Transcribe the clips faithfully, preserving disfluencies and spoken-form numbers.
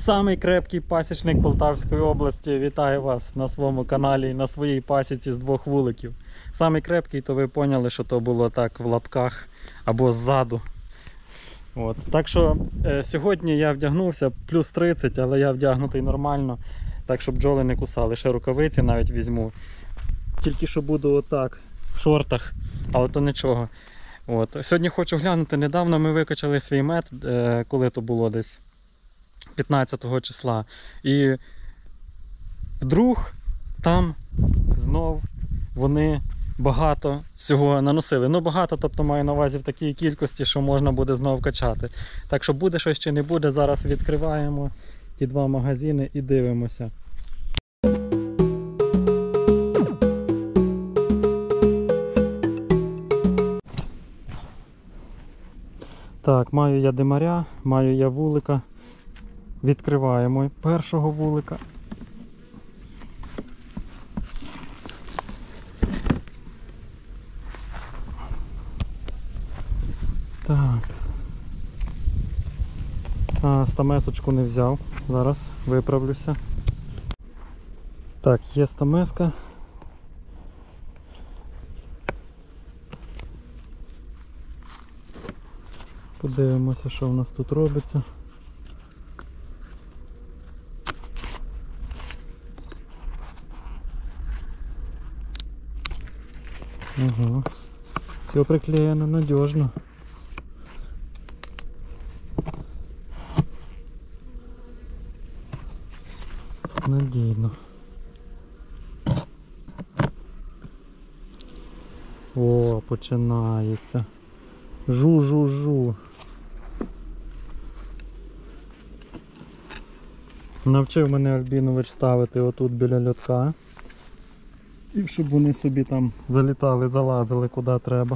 Самий крепкий пасічник Полтавської області. Вітаю вас на своєму каналі і на своїй пасіці з двох вуликів. Самий крепкий, то ви поняли, що то було так в лапках або ззаду. От. Так що е, сьогодні я вдягнувся плюс тридцять, але я вдягнутий нормально, так щоб бджоли не кусали. Ще рукавиці навіть візьму. Тільки що буду отак, в шортах, але то нічого. От. Сьогодні хочу глянути, недавно ми викачали свій мед, е, коли то було десь п'ятнадцятого числа. І вдруг там знов вони багато всього наносили. Ну багато, тобто маю на увазі в такій кількості, що можна буде знов качати. Так що буде щось чи не буде, зараз відкриваємо ті два магазини і дивимося. Так, маю я димаря, маю я вулика. Відкриваємо першого вулика. Так. А, стамесочку не взяв. Зараз виправлюся. Так, є стамеска. Подивимося, що в нас тут робиться. Ага. Все приклеено надежно. Надійно. О, починається. Жу-жу-жу. Навчив мене Альбінович ставити отут біля льотка. І щоб вони собі там залітали, залазили куди треба.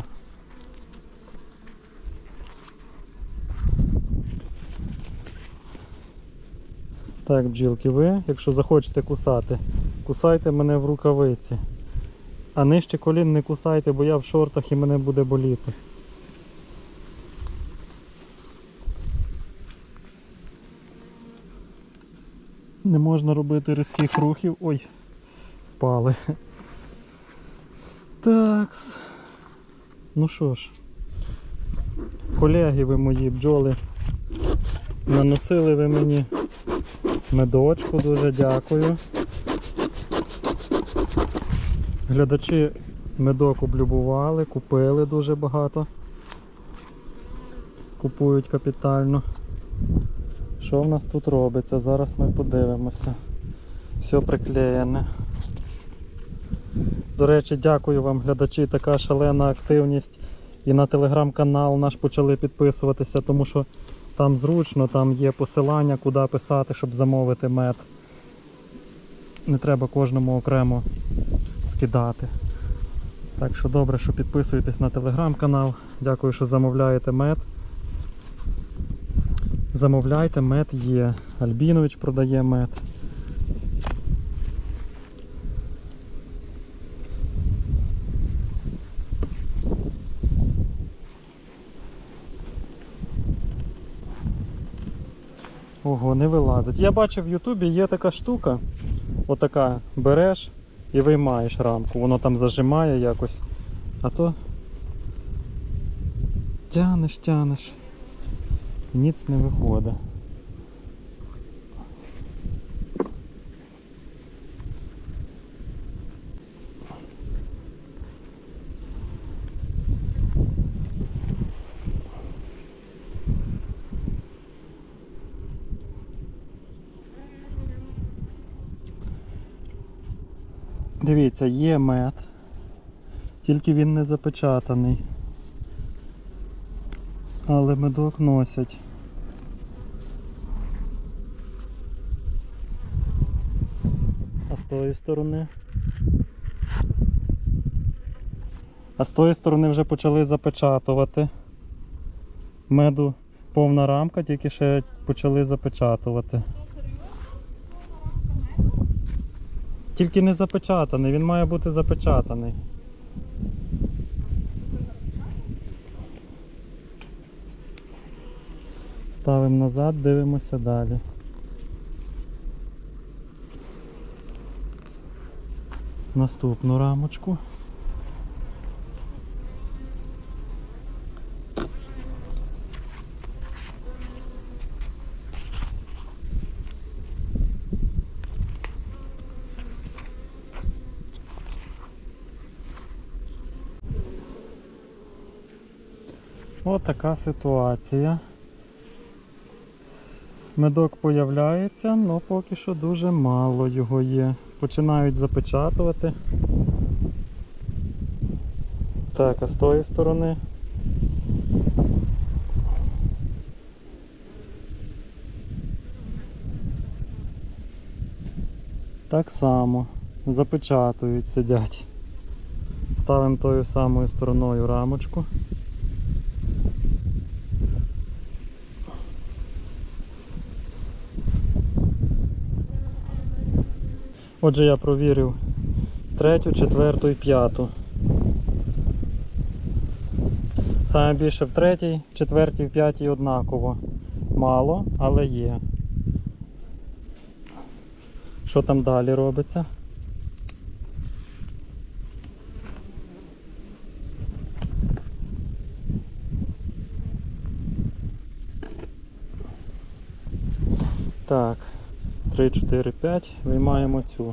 Так, бджілки, ви, якщо захочете кусати, кусайте мене в рукавиці. А нижче колін не кусайте, бо я в шортах і мене буде боліти. Не можна робити різких рухів. Ой, впали. Такс. Ну що ж, колеги ви мої бджоли, наносили ви мені медочку, дуже дякую. Глядачі медок облюбували, купили дуже багато. Купують капітально. Що в нас тут робиться? Зараз ми подивимося. Все приклеєне. До речі, дякую вам, глядачі, така шалена активність. І на телеграм-канал наш почали підписуватися, тому що там зручно, там є посилання, куди писати, щоб замовити мед. Не треба кожному окремо скидати. Так що добре, що підписуєтесь на телеграм-канал. Дякую, що замовляєте мед. Замовляйте, мед є. Альбінович продає мед. Ого, не вилазить. Я бачив в Ютубі є така штука. Отака, береш і виймаєш рамку. Воно там зажимає якось. А то тянеш, тянеш. Ніц не виходить. Дивіться, є мед, тільки він не запечатаний. Але медок носять. А з тої сторони? А з тої сторони вже почали запечатувати. Меду повна рамка, тільки ще почали запечатувати. Тільки не запечатаний, він має бути запечатаний. Ставимо назад, дивимося далі. наступну рамочку. Ось така ситуація. Медок появляється, але поки що дуже мало його є. Починають запечатувати. Так, а з тої сторони так само запечатують, сидять. Ставимо тою самою стороною рамочку. Отже, я провірив третю, четверту і п'яту. Саме більше в третій, в четвертій, в п'ятій однаково. Мало, але є. Що там далі робиться? Так, три, чотири, п'ять, виймаємо цю.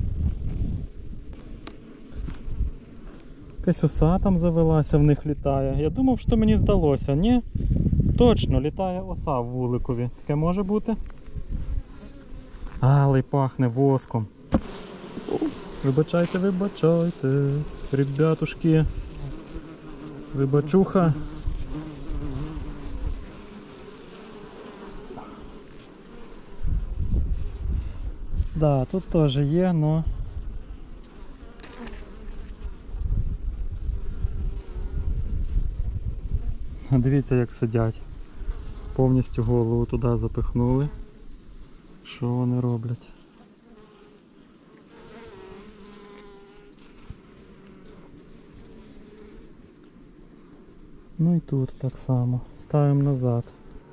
Якась оса там завелася, в них літає. Я думав, що мені здалося. Ні, точно, літає оса в вуликові. Таке може бути? Але й пахне воском. Вибачайте, вибачайте, ребятушки. Вибачуха. Да, тут теж є, но... Дивіться, як сидять. Повністю голову туди запихнули. Що вони роблять? Ну і тут так само. Ставимо назад.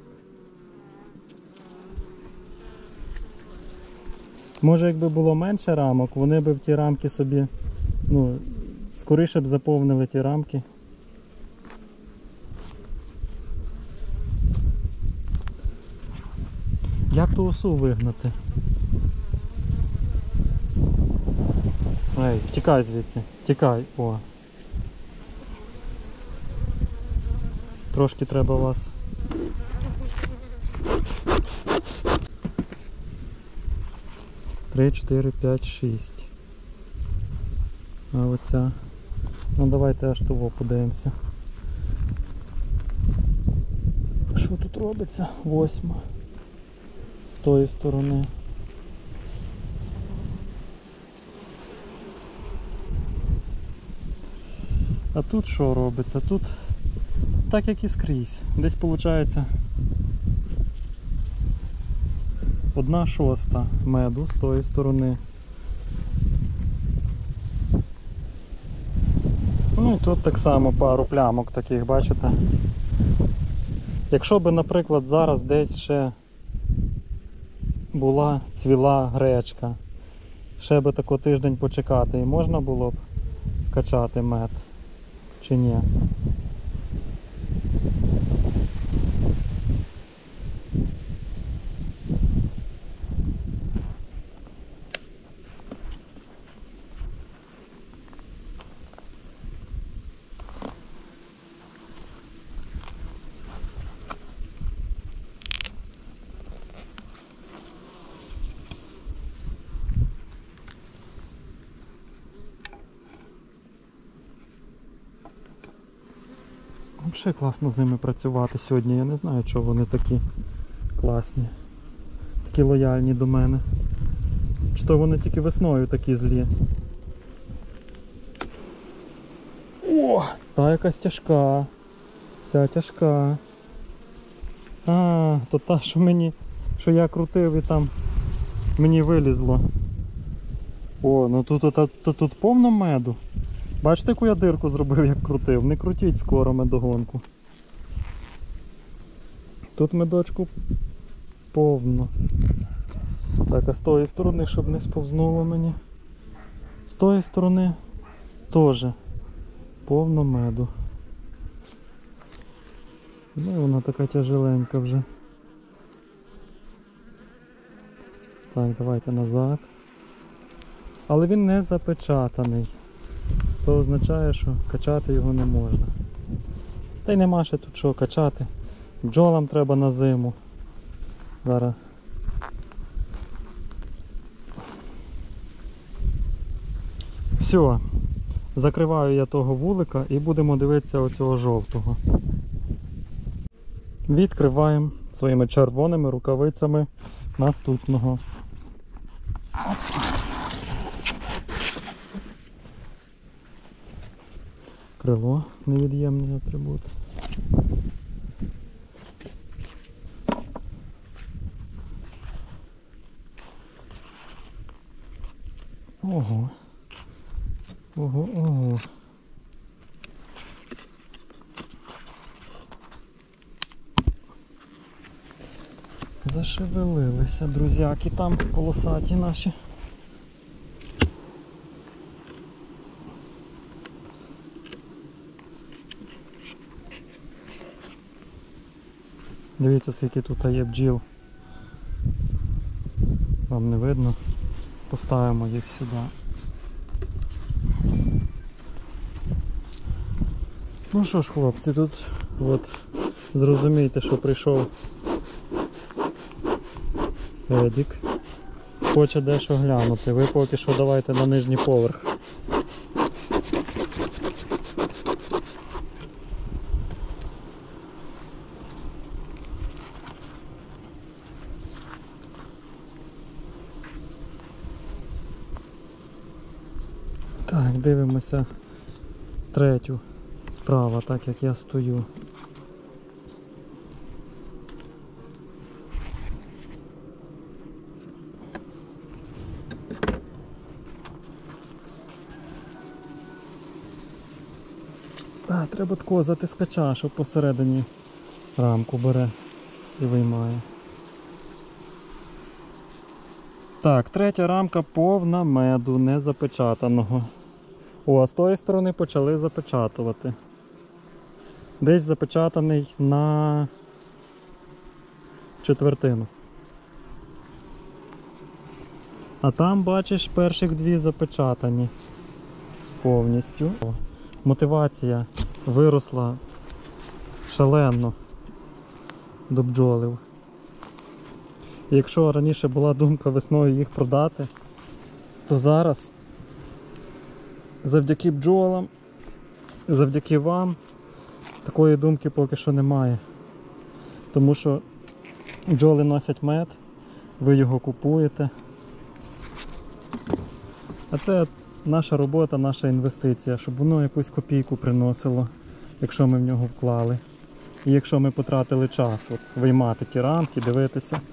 Може, якби було менше рамок, вони б в ті рамки собі, ну, скоріше б заповнили ті рамки. Як ту осу вигнати? Ей, втікай звідси, втікай, о. Трошки треба вас. Три, чотири, п'ять, шість. А оця. Ну давайте аж того подивимося. Що тут робиться? Восьма. З тої сторони. А тут що робиться? Тут так як і скрізь. Десь виходить одна шоста меду з тої сторони. Ну і тут так само пару плямок таких, бачите? Якщо би, наприклад, зараз десь ще була цвіла гречка, ще би тако тиждень почекати, і можна було б качати мед, чи ні? Взагалі класно з ними працювати сьогодні. Я не знаю, чого вони такі класні. Такі лояльні до мене. Чи то вони тільки весною такі злі. О! Та якась тяжка. Ця тяжка. А, то та, що мені, що я крутив і там мені вилізло. О, ну тут, тут, тут, тут повно меду. Бачите, яку я дирку зробив, як крутив? Не крутіть скоро медогонку. Тут медочку повно. Так, а з тої сторони, щоб не сповзнуло мені. З тої сторони теж повно меду. Ну і вона така тяжеленька вже. Так, давайте назад. Але він не запечатаний. То означає, що качати його не можна. Та й нема ще тут що качати. Бджолам треба на зиму. Зараз. Все. Закриваю я того вулика і будемо дивитися оцього жовтого. Відкриваємо своїми червоними рукавицями наступного. Крило, невід'ємний атрибут. Ого. Ого, ого. Зашевелилися, друзяки, там полосаті наші. Дивіться, скільки тут є бджіл. Вам не видно? Поставимо їх сюди. Ну що ж, хлопці, тут от зрозумійте, що прийшов Едік. Хоче дещо глянути. Ви поки що давайте на нижній поверх. Так, дивимося третю справа, так як я стою. Так, треба такого затискача, щоб посередині рамку бере і виймає. Так, третя рамка повна меду, не запечатаного. О, а з тої сторони почали запечатувати. Десь запечатаний на четвертину. А там, бачиш, перших дві запечатані повністю. Мотивація виросла шалено до бджолів. Якщо раніше була думка весною їх продати, то зараз завдяки бджолам, завдяки вам, такої думки поки що немає. Тому що бджоли носять мед, ви його купуєте. А це наша робота, наша інвестиція, щоб воно якусь копійку приносило, якщо ми в нього вклали. І якщо ми потратили час от, виймати ті рамки, дивитися.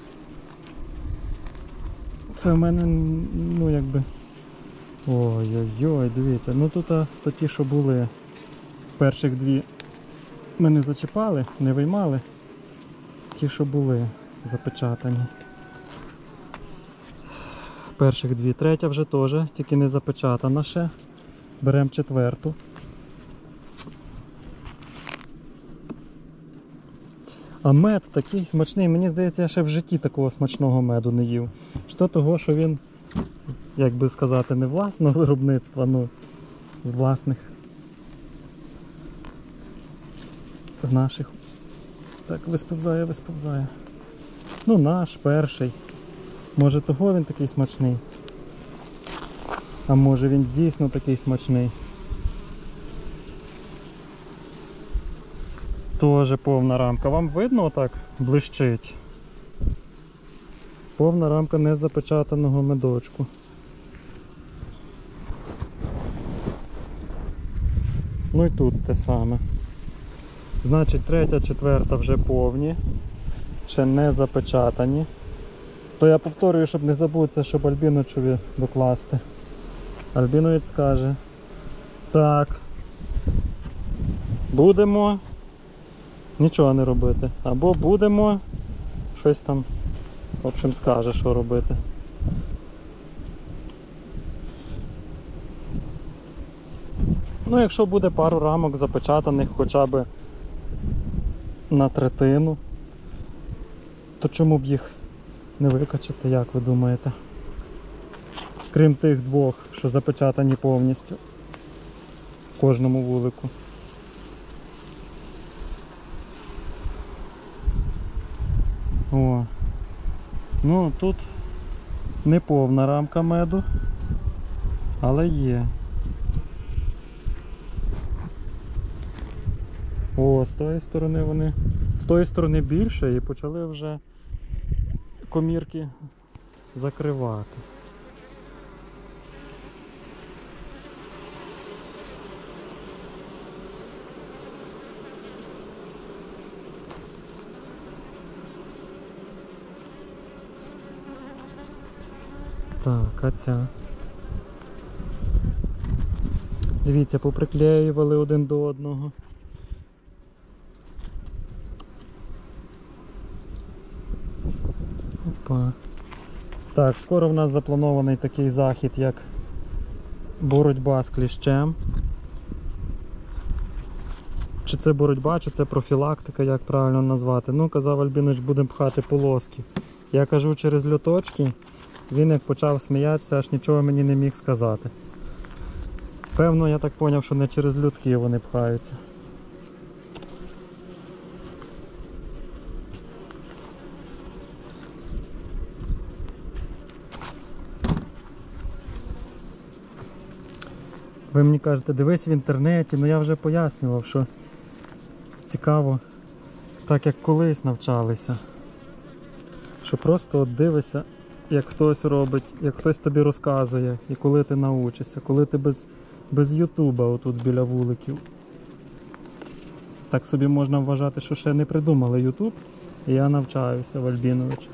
Це в мене, ну якби... Ой-ой-ой, дивіться, ну тут а, то ті, що були, перших дві ми не зачіпали, не виймали. Ті, що були запечатані. Перших дві, третя вже теж, тільки не запечатана ще. Беремо четверту. А мед такий смачний, мені здається, я ще в житті такого смачного меду не їв. Що того, що він, як би сказати, не власного виробництва, ну з власних, з наших. Так, висповзає, висповзає. Ну наш, перший. Може того він такий смачний? А може він дійсно такий смачний? Тоже повна рамка. Вам видно отак? Блищить. Повна рамка незапечатаного медочку. Ну і тут те саме. Значить, третя, четверта вже повні. Ще не запечатані. То я повторюю, щоб не забутися, щоб Альбіночові докласти. Альбінович скаже: так, будемо нічого не робити. Або будемо щось там, в общем, скаже, що робити. Ну, якщо буде пару рамок запечатаних хоча б на третину, то чому б їх не викачати, як ви думаєте? Крім тих двох, що запечатані повністю в кожному вулику. О, ну тут не повна рамка меду, але є. О, з тої сторони вони, з тої сторони більше і почали вже комірки закривати. Так, а ця? Дивіться, поприклеювали один до одного. Опа. Так, скоро в нас запланований такий захід, як боротьба з кліщем. Чи це боротьба, чи це профілактика, як правильно назвати. Ну, казав Альбіноч, будемо пхати полоски. Я кажу через льоточки, він як почав сміятися, аж нічого мені не міг сказати. Певно, я так зрозумів, що не через льотки вони пхаються. Ви мені кажете, дивись в інтернеті, ну я вже пояснював, що цікаво, так як колись навчалися. Що просто от дивишся, як хтось робить, як хтось тобі розказує, і коли ти научишся, коли ти без, без ютуба отут біля вуликів. Так собі можна вважати, що ще не придумали ютуб, і я навчаюся в Альбіновича.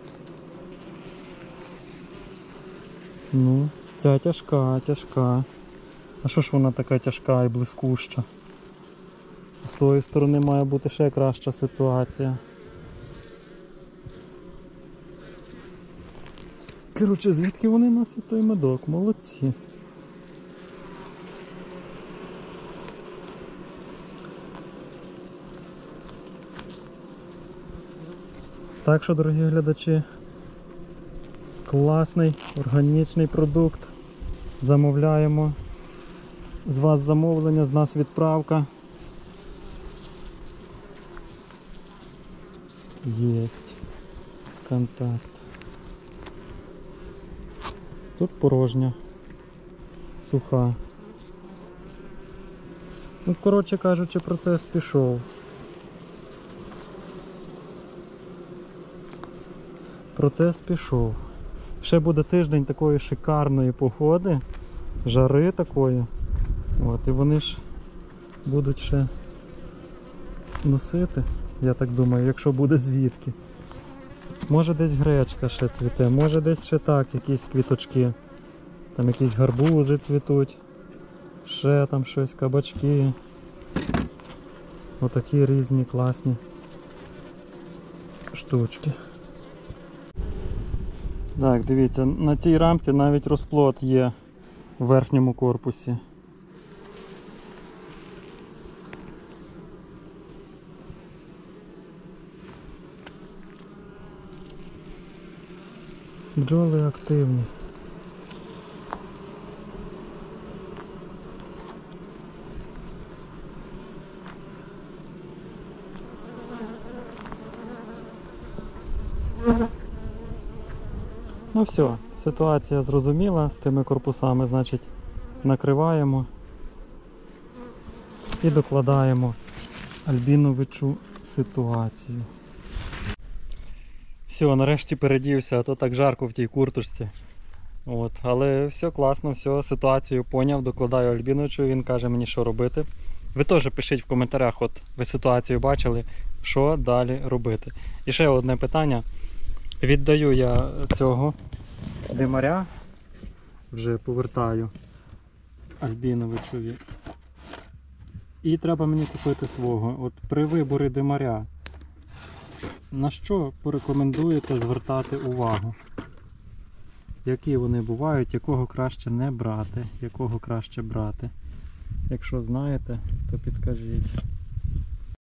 Ну, ця тяжка, тяжка. А що ж вона така тяжка і блискуща? З тої сторони має бути ще краща ситуація. Коротше, звідки вони носять той медок? Молодці. Так що, дорогі глядачі, класний, органічний продукт. Замовляємо. З вас замовлення, з нас відправка. Єсть. Контакт. Тут порожня. Суха. Ну, коротше кажучи, процес пішов. Процес пішов. Ще буде тиждень такої шикарної погоди, жари такої. От, і вони ж будуть ще носити, я так думаю, якщо буде звідки. Може десь гречка ще цвіте, може десь ще так, якісь квіточки. Там якісь гарбузи цвітуть, ще там щось, кабачки. Отакі різні класні штучки. Так, дивіться, на цій рамці навіть розплод є в верхньому корпусі. Бджоли активні. Ну все, ситуація зрозуміла з тими корпусами, значить накриваємо і докладаємо Альбіновичу ситуацію. Все, нарешті передівся, а то так жарко в тій курточці. От, але все класно, все, ситуацію поняв, докладаю Альбіновичу, він каже мені, що робити. Ви теж пишіть в коментарях, от ви ситуацію бачили, що далі робити. І ще одне питання. Віддаю я цього димаря, вже повертаю Альбіновичові. І треба мені купити свого. От при виборі димаря, на що порекомендуєте звертати увагу? Які вони бувають, якого краще не брати, якого краще брати? Якщо знаєте, то підкажіть.